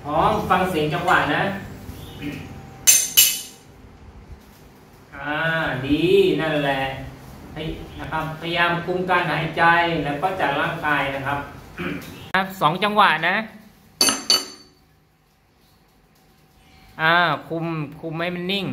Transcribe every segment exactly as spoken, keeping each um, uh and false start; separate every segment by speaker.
Speaker 1: พร้อมฟังเสียงจังหวะนะอ่าดีนั่นแหละให้นะครับพยายามคุมการหายใจแล้วก็จัดร่างกายนะครับสองจังหวะนะอ่าคุมคุมให้มันนิ่ง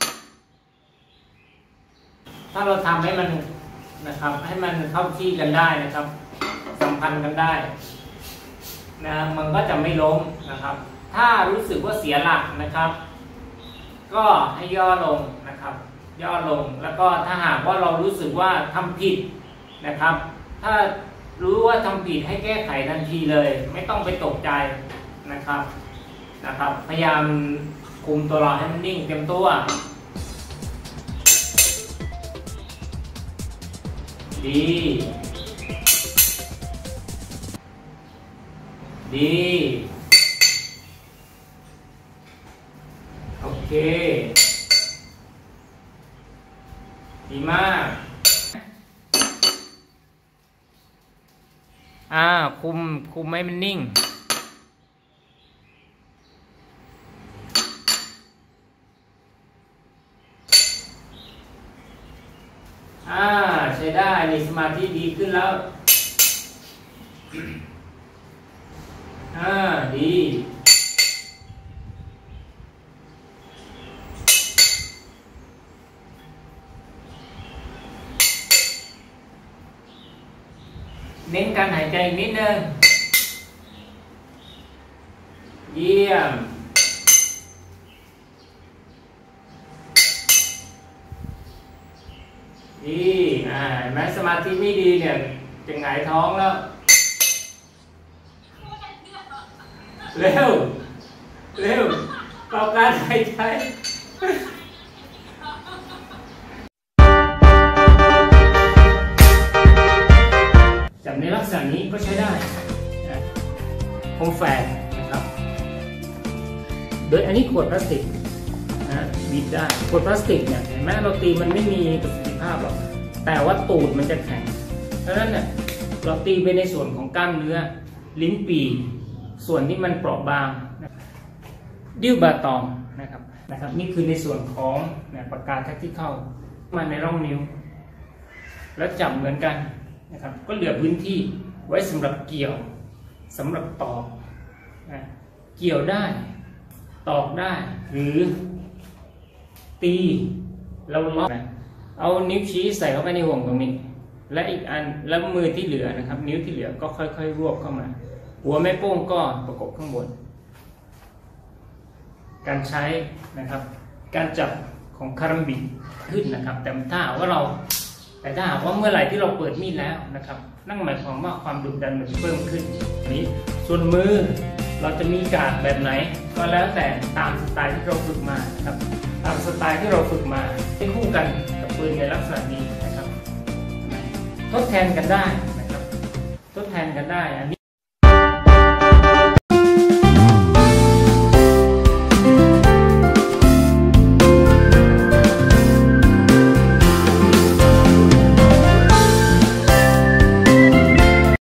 Speaker 1: ถ้าเราทำให้มันนะครับให้มันเข้าที่กันได้นะครับสัมพันธ์กันได้นะมันก็จะไม่ล้มนะครับถ้ารู้สึกว่าเสียหลักนะครับก็ให้ย่อลงนะครับย่อลงแล้วก็ถ้าหากว่าเรารู้สึกว่าทำผิดนะครับถ้ารู้ว่าทำผิดให้แก้ไขทันทีเลยไม่ต้องไปตกใจนะครับนะครับพยายามคุมตัวเราให้มันนิ่งเต็มตัวดีดีโอเคดีมากอ่าคุมคุมให้มันนิ่งอ่าใช้ได้มีสมาธิดีขึ้นแล้วอ่าดีเน้นการหายใจนิดนึงเยี่ยมดีอ่าแม้สมาธิไม่ดีเนี่ยจะหงายท้องแล้วเร็วเร็วต่อการหายใจจับในลักษณะนี้ก็ใช้ได้นะโฮมแฟนนะครับโดยอันนี้ขวดพลาสติกนะบีบได้ขวดพลาสติกเนี่ยเห็นไหมเราตีมันไม่มีประสิทธิภาพหรอกแต่ว่าตูดมันจะแข็งเพราะฉะนั้นเนี่ยเราตีไปในส่วนของกล้ามเนื้อลิ้นปี่ส่วนที่มันเปราะบางนะดิ้วบาตองนะครับนะครับนี่คือในส่วนของนะปากกาแท็กที่เข้ามาในร่องนิ้วแล้วจับเหมือนกันนะครับก็เหลือพื้นที่ไว้สำหรับเกี่ยวสำหรับตอกนะเกี่ยวได้ตอกได้หรือตีเราล็อกนะเอานิ้วชี้ใส่เข้าไปในห่วงตรงนี้และอีกอันแล้วมือที่เหลือนะครับนิ้วที่เหลือก็ค่อยๆรวบเข้ามาหัวแม่โป้งก็ประกบข้างบนการใช้นะครับการจับของคารัมบิขึ้นนะครับแต่ถ้าว่าเราแต่ถ้าหากว่าเมื่อไหร่ที่เราเปิดมีดแล้วนะครับนั่นหมายความว่าความดุดันมันเพิ่มขึ้นนี้ส่วนมือเราจะมีการแบบไหนก็แล้วแต่ตามสไตล์ที่เราฝึกมานะครับตามสไตล์ที่เราฝึกมาให้คู่กันกับปืนในลักษณะนี้นะครับทดแทนกันได้นะครับทดแทนกันได้อันนี้